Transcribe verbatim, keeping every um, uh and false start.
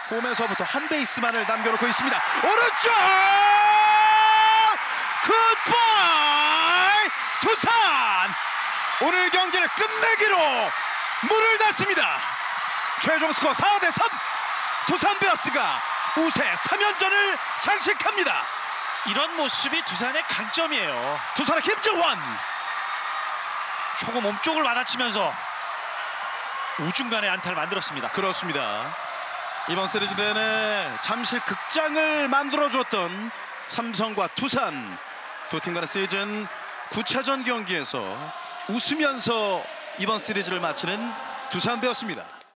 홈에서부터 한 베이스만을 남겨놓고 있습니다. 오른쪽 굿바이 두산. 오늘 경기를 끝내기로 문을 닫습니다. 최종 스코어 사 대 삼. 두산 베어스가 우세 삼 연전을 장식합니다. 이런 모습이 두산의 강점이에요. 두산의 김정환. 초고 몸쪽을 받아치면서 우중간에 안타를 만들었습니다. 그렇습니다. 이번 시리즈 내내 잠실 극장을 만들어줬던 삼성과 두산, 두 팀 간의 시즌 구 차전 경기에서 웃으면서 이번 시리즈를 마치는 두산 베어스입니다.